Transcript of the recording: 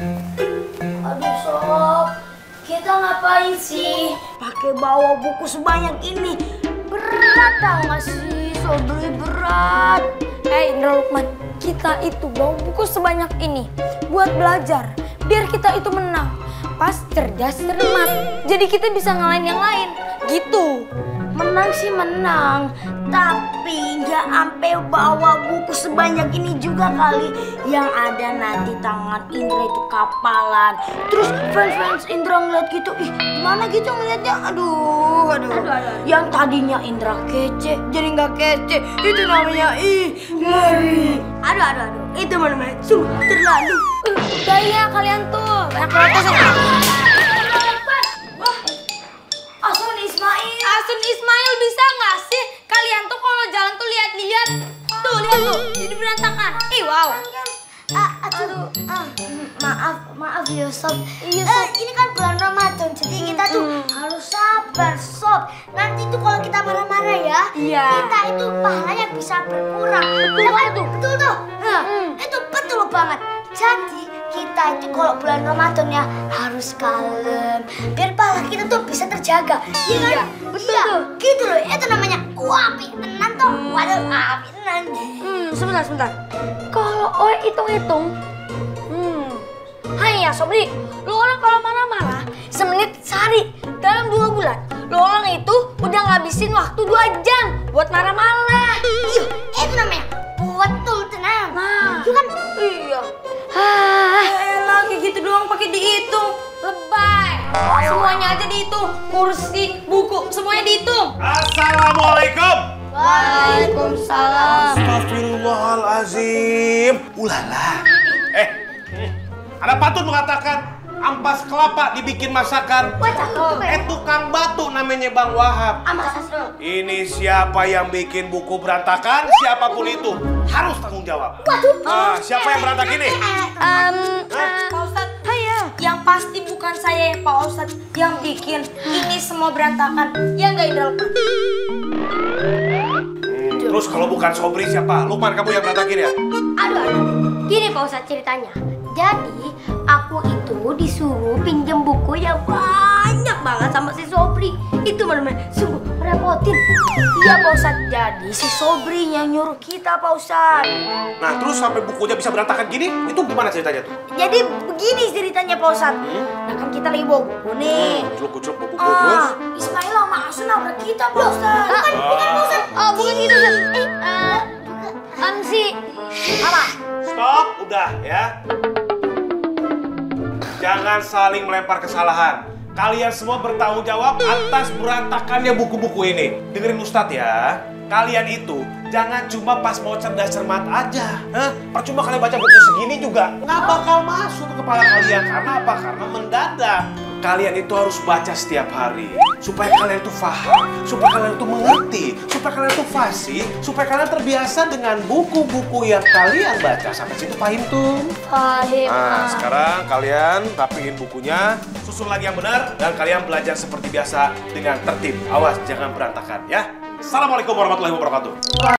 Aduh sob, kita ngapain sih pakai bawa buku sebanyak ini? Berat tau gak sih, Sobri, berat. Indra Lukman, kita itu bawa buku sebanyak ini buat belajar, biar kita itu menang. Pas cerdas cermat, jadi kita bisa ngalahin yang lain, gitu. Menang sih menang, tapi nggak sampai bawa buku sebanyak ini juga kali. Yang ada nanti tangan Indra itu kapalan. Terus fans Indra ngeliat gitu, ih gimana gitu ngeliatnya? Aduh. Yang tadinya Indra kece, jadi nggak kece. Itu namanya ngeri. Aduh. Itu namanya sungguh terlalu. Gaya kalian tuh, banyak protes ya. Asun Ismail bisa nggak sih kalian tuh kalau jalan tuh lihat-lihat tuh jadi berantakan. Wow. Maaf ya Sob. Ini kan bulan Ramadan, jadi kita tuh harus sabar Sob. Nanti tuh kalau kita marah-marah ya, kita itu pahalanya bisa berkurang. Betul tuh. Itu betul banget. Jadi kita itu kalau bulan Ramadan ya harus kalem, biar pahala kita tuh bisa terjaga. Iya, betul tuh. Gitu loh, itu namanya api tenan tuh. Waduh, api tenan. Sebentar. Kalau Oe hitung-hitung, hai ya Sobri, lo orang kalau marah-marah semenit sehari dalam 2 bulan, lo orang itu udah ngabisin waktu 2 jam buat marah-marah. Iya, itu namanya betul tenang. Nah, itu kan iya. Kayak gitu doang pakai dihitung, lebay. Semuanya aja dihitung, kursi, buku, semuanya dihitung. Assalamualaikum. Waalaikumsalam. Astagfirullahalazim. Ulala. Ada patut mengatakan ampas kelapa dibikin masakan. wah cakep. Tukang batu namanya Bang Wahab. Amas. Ini siapa yang bikin buku berantakan? Siapapun itu harus tanggung jawab. Waduh. Siapa yang berantakin ini? Pak Ustadz, yang pasti bukan saya ya Pak Ustadz yang bikin ini semua berantakan. Ya nggak Indra Lukman? Terus kalau bukan Sobri siapa? Lukman, kamu yang berantakin ya? Aduh. Gini Pak Ustadz ceritanya. Jadi aku itu disuruh pinjem buku yang banyak banget sama si Sobri. Itu bener-bener sungguh merepotin. Iya Pak Ustadz, jadi si Sobri yang nyuruh kita Pak Ustadz. Nah terus sampai bukunya bisa berantakan gini, itu gimana ceritanya tuh? Jadi begini ceritanya Pak Ustadz. Nah kan kita lagi bawa buku nih. Kucluk buku terus? Ismail sama Asun nabrak kita Pak Ustadz. Bukan Pak Ustadz. Bukan gitu Ustadz. Si Apa? Stop, udah ya. Jangan saling melempar kesalahan. Kalian semua bertanggung jawab atas berantakannya buku-buku ini. Dengerin Ustadz ya. Kalian itu jangan cuma pas mau cerdas cermat aja. Percuma kalian baca buku segini juga nggak bakal masuk ke kepala kalian. Karena apa? Karena mendadak. Kalian itu harus baca setiap hari supaya kalian itu paham, supaya kalian itu mengerti, supaya kalian itu fasih, supaya kalian terbiasa dengan buku-buku yang kalian baca. Sampai situ paham tuh? Pahim. Nah, sekarang kalian rapiin bukunya, susun lagi yang benar, dan kalian belajar seperti biasa dengan tertib. Awas, jangan berantakan ya. Assalamualaikum warahmatullahi wabarakatuh.